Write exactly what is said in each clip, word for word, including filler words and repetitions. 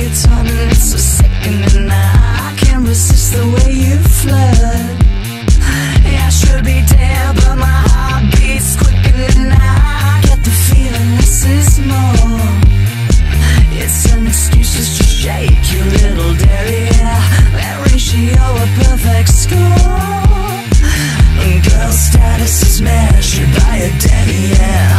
your tongue and it's so sickening. I can't resist the way you flirt. I should be dead, but my heart beats quickening. I get the feeling this is more. It's an excuse just to shake your little derriere. That ratio a perfect score. Girl status is measured by a derriere.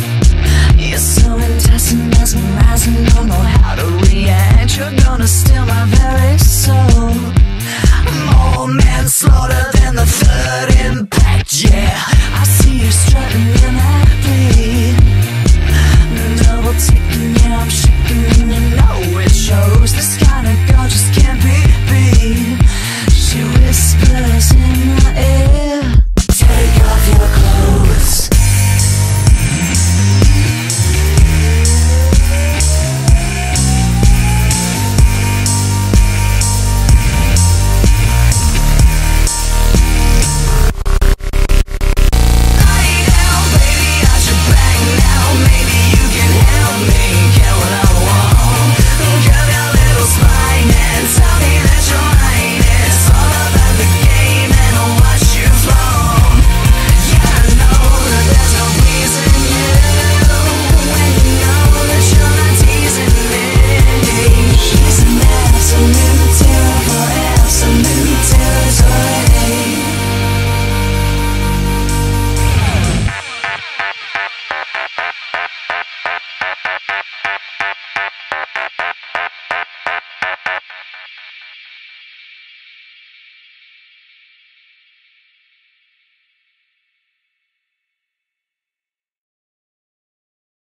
You're so intense and mesmerizing, don't know how to react. You're gonna steal my